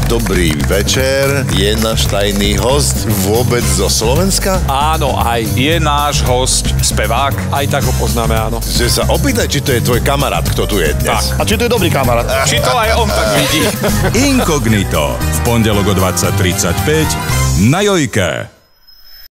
Dobrý večer. Je náš tajný host vôbec zo Slovenska? Áno, aj. Je náš host spevák. Aj tak ho poznáme, áno. Že sa opýtaj, či to je tvoj kamarát, kto tu je dnes. Tak. A či to je dobrý kamarát? Či to aj on tak vidí. Inkognito. V pondelok o 20:35 na Jojke.